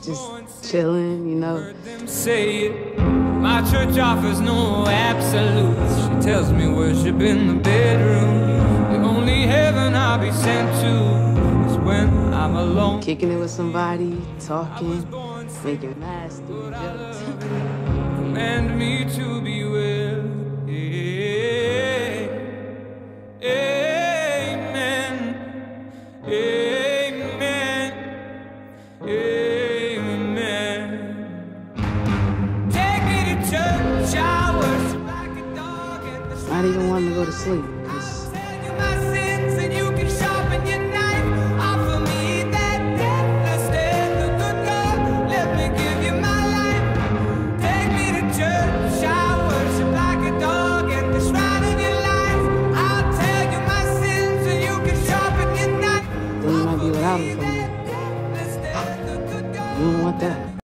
just chilling, you know. Heard them say it. My church offers no absolutes. She tells me worship in the bedroom. The only heaven I'll be sent to is when I'm alone. Kicking it with somebody, talking, making mad stupid jokes. Command me to be well. Amen. Amen. Amen. Take me to church. I worship like a dog at the Not even wanting to go to sleep. Just tell you my sins and you can sharpen your knife. Offer me that death instead of good God. Let me give you my life. Take me to church. I worship like a dog at the shrine of your life. I'll tell you my sins and you can sharpen your knife. then you might be without him for me. You don't want that.